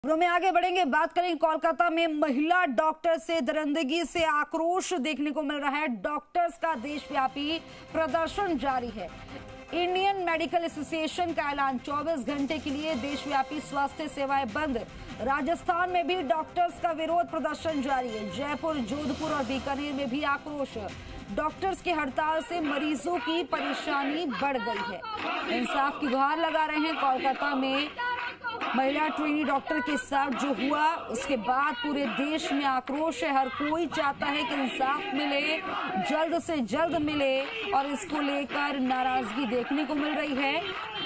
खबरों में आगे बढ़ेंगे, बात करेंगे कोलकाता में महिला डॉक्टर से दरिंदगी से आक्रोश देखने को मिल रहा है। डॉक्टर्स का देशव्यापी प्रदर्शन जारी है। इंडियन मेडिकल एसोसिएशन का ऐलान, 24 घंटे के लिए देशव्यापी स्वास्थ्य सेवाएं बंद। राजस्थान में भी डॉक्टर्स का विरोध प्रदर्शन जारी है। जयपुर, जोधपुर और बीकानेर में भी आक्रोश। डॉक्टर्स की हड़ताल से मरीजों की परेशानी बढ़ गई है। इंसाफ की गुहार लगा रहे हैं। कोलकाता में महिला ट्रेनी डॉक्टर के साथ जो हुआ, उसके बाद पूरे देश में आक्रोश है। हर कोई चाहता है कि इंसाफ मिले, जल्द से जल्द मिले, और इसको लेकर नाराजगी देखने को मिल रही है।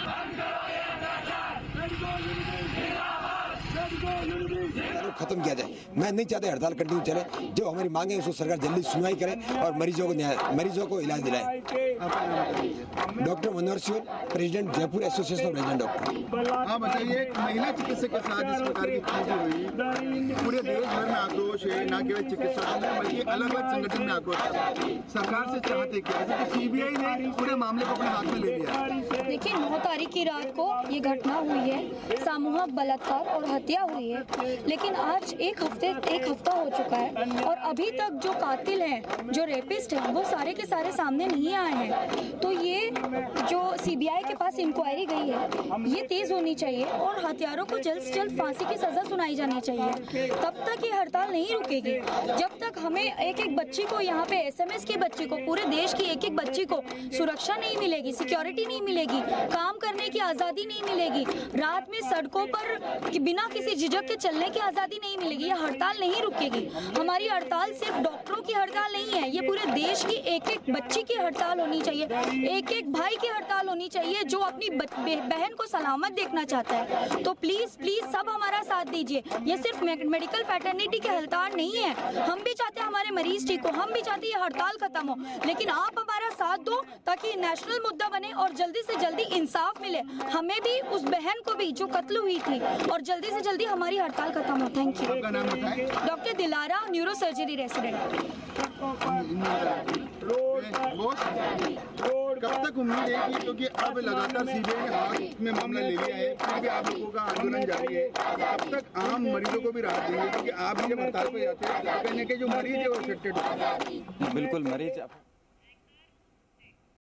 खत्म किया जाए। मैं नहीं चाहता हड़ताल कंटिन्यू चले। जो हमारी मांगे है उसको सरकार जल्दी सुनवाई करे और मरीजों को इलाज दिलाए। Doctor Manohar Singh, president Jaipur association of resident doctor. हाँ बताइए, महिला चिकित्सक के साथ इस प्रकार की चीजें हुई, पूरे देश भर में आक्रोश है। न केवल चिकित्सकों में बल्कि अलग अलग संगठन में आक्रोश है। सरकार से चाहते क्या है कि सीबीआई ने पूरे मामले को अपने हाथ में ले लिया। देखिए, 9 तारीख की रात को ये घटना हुई है, सामूहिक बलात्कार और हत्या हुई है। लेकिन आज एक हफ्ता हो चुका है और अभी तक जो कातिल हैं, जो रेपिस्ट हैं, वो सारे के सारे सामने नहीं आए हैं। तो ये जो सीबीआई के पास इंक्वायरी गई है, ये तेज होनी चाहिए और हत्यारों को जल्द से जल्द फांसी की सजा सुनाई जानी चाहिए। तब तक ये हड़ताल नहीं रुकेगी जब तक हमें एक बच्ची को, यहाँ पे एसएमएस की बच्ची को, पूरे देश की एक बच्ची को सुरक्षा नहीं मिलेगी, सिक्योरिटी नहीं मिलेगी, काम करने की आजादी नहीं मिलेगी, रात में सड़कों पर बिना किसी झिझक के चलने की आजादी नहीं मिलेगी। ये हड़ताल नहीं रुकेगी। हमारी हड़ताल सिर्फ डॉक्टरों की हड़ताल नहीं है, ये पूरे देश की एक बच्ची की हड़ताल होनी चाहिए, एक भाई की हड़ताल होनी चाहिए जो अपनी बहन को सलामत देखना चाहता है। तो प्लीज सब हमारा साथ दीजिए। ये सिर्फ मेडिकल फैटर्निटी की हड़ताल नहीं है। हम भी चाहते हैं हमारे मरीज ठीक हो, हम भी चाहते हैं ये हड़ताल खत्म हो, लेकिन आप हमारा साथ दो ताकि नेशनल मुद्दा बने और जल्दी से जल्दी इंसाफ मिले, हमें भी, उस बहन को भी जो कत्ल हुई थी, और जल्दी से जल्दी हमारी हड़ताल खत्म हो। Thank you. Doctor Dilara, neurosurgery resident. कब तक उम्मीद है कि, क्योंकि अब लगातार सीबीआई ने हाथ में मामला ले लिया है, फिर भी आप लोगों का आंदोलन जारी है, कब तक आम मरीजों को भी राहत देंगे? क्योंकि आप भी जब हड़ताल पर जाते हैं, कहने के जो मरीज है वो अफेक्टेड होते हैं। बिल्कुल, मरीज